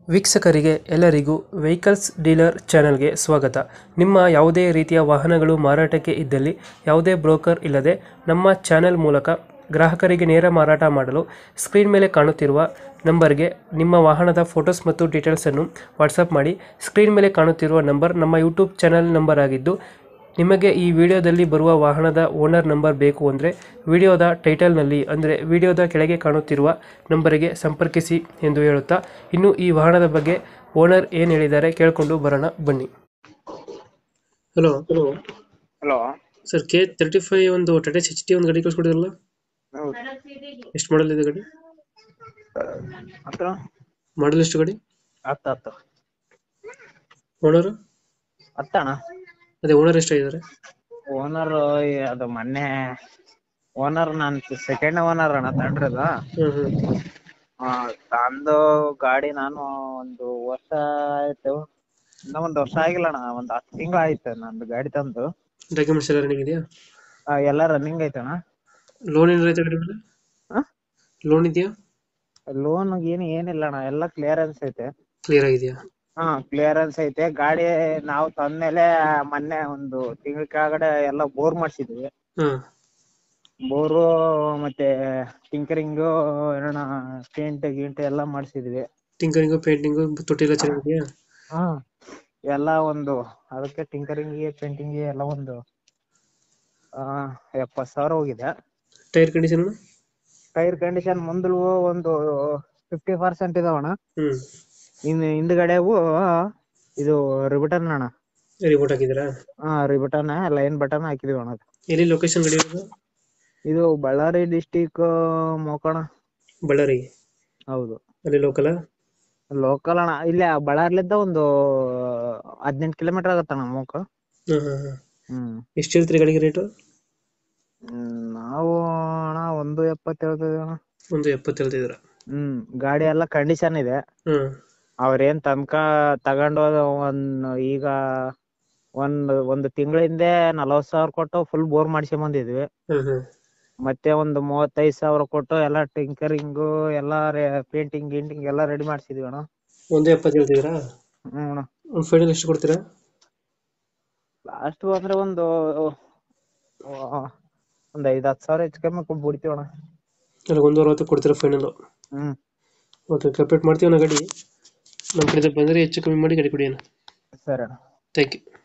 ವೀಕ್ಷಕರಿಗೆ ಎಲ್ಲರಿಗೂ vehicles dealer ಚಾನೆಲ್ಗೆ ಸ್ವಾಗತ. ನಿಮ್ಮ ಯಾವುದೇ ರೀತಿಯ ವಾಹನಗಳು ಮಾರಾಟಕ್ಕೆ ಇದ್ದಲ್ಲಿ ಯಾವುದೇ ಬ್ರೋಕರ್ ಇಲ್ಲದೆ ನಮ್ಮ ಚಾನೆಲ್ ಮೂಲಕ ಗ್ರಾಹಕರಿಗೆ ನೇರ ಮಾರಾಟ ಮಾಡಲು ಸ್ಕ್ರೀನ್ ಮೇಲೆ ಕಾಣುತ್ತಿರುವ ನಂಬರ್ಗೆ ನಿಮ್ಮ ವಾಹನದ ಫೋಟೋಸ್ ಮತ್ತು ಡೀಟೇಲ್ಸನ್ನು ವಾಟ್ಸಪ್ ಮಾಡಿ. ಸ್ಕ್ರೀನ್ ಮೇಲೆ ಕಾಣುತ್ತಿರುವ ನಂಬರ್ ನಮ್ಮ ಯೂಟ್ಯೂಬ್ ಚಾನೆಲ್ ನಂಬರ್ ಆಗಿದ್ದು, ನಿಮಗೆ ಈ ವಿಡಿಯೋದಲ್ಲಿ ಬರುವ ವಾಹನದ ಓನರ್ ನಂಬರ್ ಬೇಕು ಅಂದರೆ ವಿಡಿಯೋದ ಟೈಟಲ್ನಲ್ಲಿ ಅಂದರೆ ವಿಡಿಯೋದ ಕೆಳಗೆ ಕಾಣುತ್ತಿರುವ ನಂಬರಿಗೆ ಸಂಪರ್ಕಿಸಿ ಎಂದು ಹೇಳುತ್ತಾ, ಇನ್ನು ಈ ವಾಹನದ ಬಗ್ಗೆ ಓನರ್ ಏನು ಹೇಳಿದ್ದಾರೆ ಕೇಳಿಕೊಂಡು ಬರೋಣ ಬನ್ನಿ. Hello hello. ಸರ್, K35 ಒಂದು ಟಾಟಾ HT ಒಂದು ಗಾಡಿ ಕಳಿಸ್ಕೊಡಿದ್ರಲ್ಲ, ಎಷ್ಟು ಮಾಡಲ್ ಇದೆ ಗಾಡಿ? ಮಾಡಲ್ ಎಷ್ಟು ಗಾಡಿ? ಹತ್ತು ಓನರ್ ಹತ್ತಣ್ಣ. ಅದೇ ಓನರ್ ಎಷ್ಟಾಗಿದ್ದಾರೆ? ಓನರ್ ಅದು ಮೊನ್ನೆ ಓನರ್ ನಾನು ಸೆಕೆಂಡ್ ಓನರ್ ಅಣ್ಣ ತಂಡ್ರದ. ತಂದು ಗಾಡಿ ನಾನು ಒಂದು ವರ್ಷ ಆಯ್ತು, ಇನ್ನ ಒಂದು ವರ್ಷ ಆಗಿಲ್ಲ ಅಣ್ಣ, ಒಂದು 10 ತಿಂಗಳು ಆಯ್ತು ನಂದು ಗಾಡಿ ತಂದು. ಡಾಕ್ಯುಮೆಂಟ್ಸ್ ಎಲ್ಲ ರನ್ನಿಂಗ್ ಇದೆಯಾ? ಎಲ್ಲ ರನ್ನಿಂಗ್ ಐತಣ್ಣ. ಲೋನ್ ಏನಾರ ಐತೆ ಗಾಡಿ ಮೇಲೆ? ಲೋನ್ ಇದೆಯಾ? ಲೋನ್ ಏನಿಲ್ಲ ಅಣ್ಣ, ಎಲ್ಲ ಕ್ಲಿಯರೆನ್ಸ್ ಐತೆ. ಕ್ಲಿಯರ್ ಆಗಿದೆಯಾ? ಕ್ಲಿಯರೆನ್ಸ್ ಐತೆ. ಗಾಡಿ ನಾವು ತಂದ್ಮೇಲೆ ಮೊನ್ನೆ ಒಂದು ತಿಂಗಳ ಕೆಳಗಡೆ ಎಲ್ಲ ಬೋರ್ ಮಾಡ್ಸಿದ್ವಿ. ಬೋರು ಮತ್ತೆ ಟಿಂಕರಿಂಗು ಏನೋ ಪೇಂಟ್ ಗೀಂಟ್ ಎಲ್ಲ ಮಾಡ್ಸಿದ್ವಿ. ಟಿಂಕರಿಂಗು ಪೇಂಟಿಂಗು ತೊಟ್ಟಿ ಎಲ್ಲ ಚೆನ್ನಾಗಿದೆಯಾ? ಎಲ್ಲ ಒಂದು ಅದಕ್ಕೆ ಟಿಂಕರಿಂಗಿಗೆ ಪೇಂಟಿಂಗಿಗೆ ಎಲ್ಲ ಒಂದು 70,000 ಹೋಗಿದೆ. Tyre condition? ಟೈರ್ ಕಂಡೀಷನ್ ಮುಂದಲು ಒಂದು 50% ಇದಾವಣ್ಣ. ಇನ್ನು ಹಿಂದ್ಗಡೆವು ಇದು ರಿಬಟನ್ ಅಣ್ಣ. ರಿಮೋಟ್ ಹಾಕಿದ್ದೀರಾ? ರಿಬಟನ್ ಲೈನ್ ಬಟನ್ ಹಾಕಿದೀವಿ ಅಣ್ಣ. ಎಲ್ಲಿ ಲೊಕೇಶನ್ ಗಾಡಿ ಇರೋದು? ಇದು ಬಳ್ಳಾರಿ ಡಿಸ್ಟಿಕ್ ಮೋಕೋಣ. ಬಳ್ಳಾರಿ? ಹೌದು. ಅಲ್ಲಿ ಲೋಕಲ್ ಲೋಕಲ್ ಅಣ್ಣ. ಇಲ್ಲೇ ಬಳ್ಳಾರ್ಲಿದ್ದ ಒಂದು 18 ಕಿಲೋಮೀಟರ್ ಆಗತ್ತಣ್ಣ ಮೋಕ. ಎಷ್ಟು ಹೇಳ್ತೀರಿ ಗಾಡಿಗೆ ರೇಟು? ನಾವು ಅಣ್ಣ 170 ಹೇಳ್ತಿದೀವಿ ಅಣ್ಣ. 170 ಹೇಳ್ತಿದ್ದೀರಾ? ಗಾಡಿ ಎಲ್ಲ ಕಂಡೀಷನ್ ಇದೆ. ಅವ್ರೇನ್ ತಗೊಂಡು ಈಗ ಒಂದು ತಿಂಗಳ ಹಿಂದೆ 40,000 ಕೊಟ್ಟು ಫುಲ್ ಬೋರ್ ಮಾಡ್ಸಿ ಬಂದಿದ್ವಿ. ಮತ್ತೆ ಒಂದು 35,000 ಕೊಟ್ಟು ಎಲ್ಲ ಟಿಂಕರಿಂಗು ಎಲ್ಲ ಪೇಂಟಿಂಗ್ ಗೀಂಟಿಂಗ್ ಎಲ್ಲ ರೆಡಿ ಮಾಡ್ಸಿದ್ವಿ ಅಣ್ಣ. 170 ಹೇಳ್ತಿದ್ದೀರಾ? ಒಂದು ಫೈನಲ್ ಎಷ್ಟು ಕೊಡ್ತೀರಾ? ಲಾಸ್ಟ್ ಅಂದ್ರೆ ಒಂದು 5-10,000 ಹೆಚ್ಚು ಕಮ್ಮಿ ಬಿಡ್ತೀವಿ ಅಣ್ಣ. ಅಲ್ಲ, 160 ಕೊಡ್ತೀರಾ ಫೈನಲ್? ಓಕೆ, ಕಂಪ್ಲೀಟ್ ಮಾಡ್ತೀವಿ ನಾ ಗಾಡಿ. ನಮ್ಮ ಕಡೆ ಬಂದರೆ ಹೆಚ್ಚು ಕಮ್ಮಿ ಮಾಡಿ ಗಾಡಿ ಕೊಡಿ ಅಣ್ಣ. ಸರಿ ಅಣ್ಣ. Thank you.